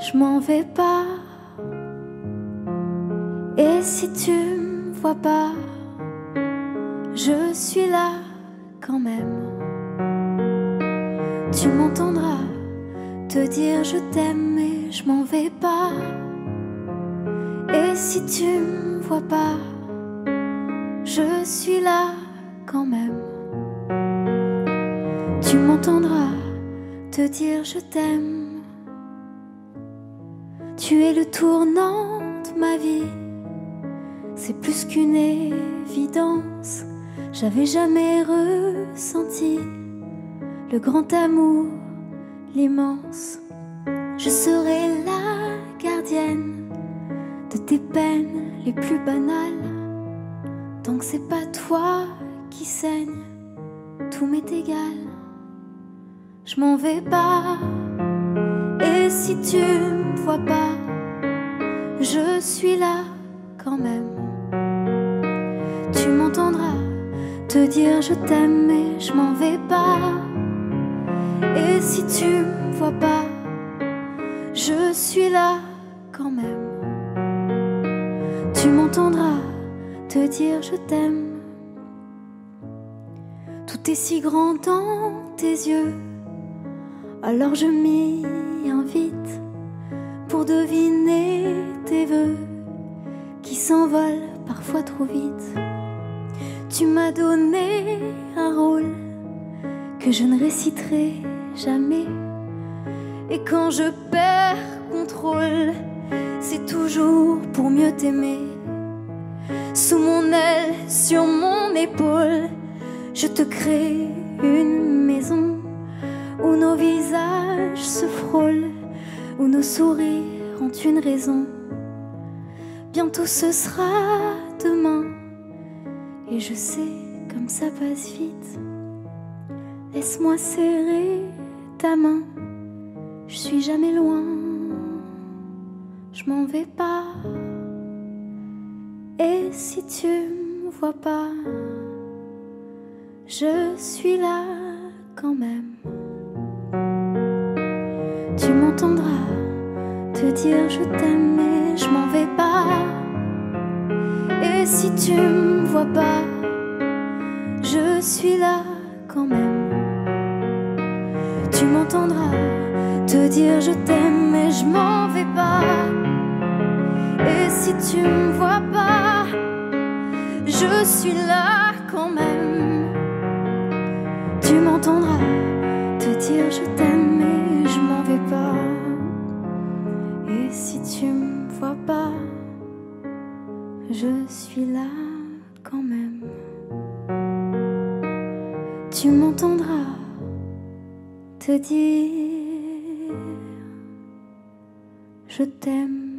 je m'en vais pas. Et si tu me vois pas, je suis là quand même. Tu m'entendras te dire je t'aime et je m'en vais pas. Et si tu me vois pas, je suis là quand même. Tu m'entendras te dire je t'aime. Tu es le tournant de ma vie, c'est plus qu'une évidence. J'avais jamais ressenti le grand amour, l'immense. Je serai la gardienne de tes peines les plus banales. Tant que c'est pas toi qui saigne, tout m'est égal. Je m'en vais pas. Et si tu me vois pas, je suis là quand même. Tu m'entendras te dire je t'aime et je m'en vais pas. Et si tu me vois pas, je suis là quand même. Tu m'entendras te dire je t'aime. Tout est si grand dans tes yeux, alors je m'y invite pour deviner tes vœux qui s'envolent parfois trop vite. Tu m'as donné un rôle que je ne réciterai jamais. Et quand je perds contrôle, c'est toujours pour mieux t'aimer. Sous mon aile, sur mon épaule, je te crée une maison où nos visages se frôlent, où nos sourires ont une raison. Bientôt ce sera demain, et je sais comme ça passe vite. Laisse-moi serrer ta main, je suis jamais loin, je m'en vais pas. Et si tu me vois pas, je suis là quand même. Tu m'entendras te dire je t'aime et je m'en vais pas. Et si tu me vois pas, je suis là quand même. Tu m'entendras te dire je t'aime et je m'en vais pas. Et si tu me vois pas, je suis là quand même. Tu m'entendras te dire je t'aime et je m'en vais pas. Et si tu me vois pas, je suis là quand même. Tu m'entendras te dire je t'aime.